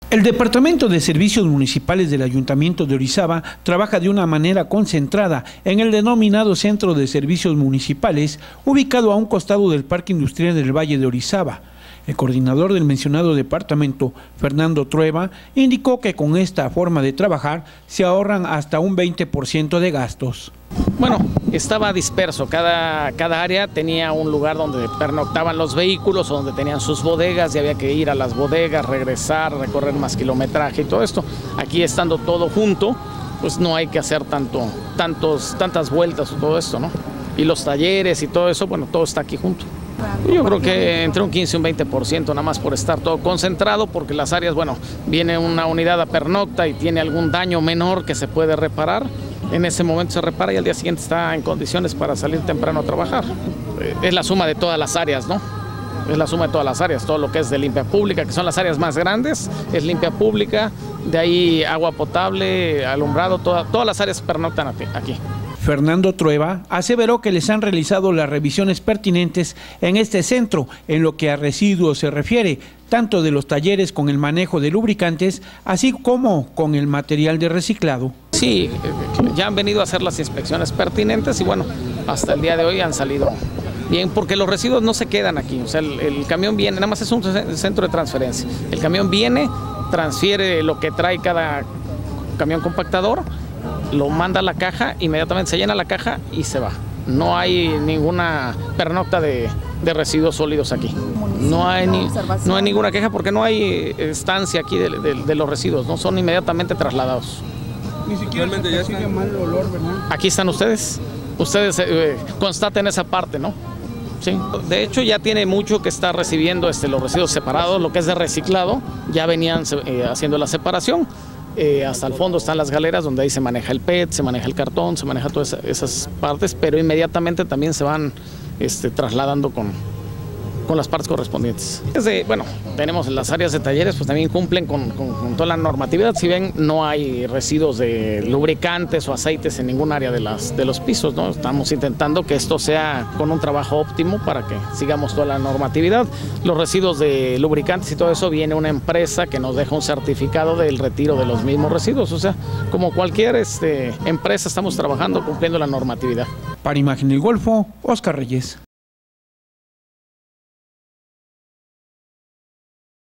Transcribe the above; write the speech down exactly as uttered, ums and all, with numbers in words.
El Departamento de Servicios Municipales del Ayuntamiento de Orizaba trabaja de una manera concentrada en el denominado Centro de Servicios Municipales, ubicado a un costado del Parque Industrial del Valle de Orizaba. El coordinador del mencionado departamento, Fernando Trueba, indicó que con esta forma de trabajar se ahorran hasta un veinte por ciento de gastos. Bueno, estaba disperso, cada, cada área tenía un lugar donde pernoctaban los vehículos, donde tenían sus bodegas y había que ir a las bodegas, regresar, recorrer más kilometraje y todo esto. Aquí estando todo junto, pues no hay que hacer tanto, tantos, tantas vueltas o todo esto, ¿no? Y los talleres y todo eso, bueno, todo está aquí junto. Yo creo que entre un quince y un veinte por ciento nada más por estar todo concentrado, porque las áreas, bueno, viene una unidad a pernocta y tiene algún daño menor que se puede reparar. En ese momento se repara y al día siguiente está en condiciones para salir temprano a trabajar. Es la suma de todas las áreas, ¿no? Es la suma de todas las áreas, todo lo que es de limpia pública, que son las áreas más grandes, es limpia pública, de ahí agua potable, alumbrado, toda, todas las áreas pernoctan aquí. Fernando Trueba aseveró que les han realizado las revisiones pertinentes en este centro en lo que a residuos se refiere, tanto de los talleres con el manejo de lubricantes, así como con el material de reciclado. Sí, ya han venido a hacer las inspecciones pertinentes y bueno, hasta el día de hoy han salido bien, porque los residuos no se quedan aquí, o sea, el, el camión viene, nada más es un centro de transferencia. El camión viene, transfiere lo que trae cada camión compactador, lo manda a la caja, inmediatamente se llena la caja y se va. No hay ninguna pernocta de, de residuos sólidos aquí. No hay, ni, no hay ninguna queja porque no hay estancia aquí de, de, de los residuos, no son inmediatamente trasladados. Ni siquiera ya sigue mal el olor, ¿verdad? Aquí están ustedes, ustedes eh, constaten esa parte, ¿no? Sí. De hecho ya tiene mucho que está recibiendo este, los residuos separados, lo que es de reciclado, ya venían eh, haciendo la separación. Eh, hasta el fondo están las galeras donde ahí se maneja el P E T, se maneja el cartón, se maneja todas esas partes, pero inmediatamente también se van este, trasladando con, con las partes correspondientes. Desde, bueno, tenemos las áreas de talleres, pues también cumplen con, con, con toda la normatividad. Si ven, no hay residuos de lubricantes o aceites en ningún área de, las, de los pisos, ¿no? Estamos intentando que esto sea con un trabajo óptimo para que sigamos toda la normatividad. Los residuos de lubricantes y todo eso, viene una empresa que nos deja un certificado del retiro de los mismos residuos. O sea, como cualquier este, empresa estamos trabajando cumpliendo la normatividad. Para Imagen del Golfo, Oscar Reyes.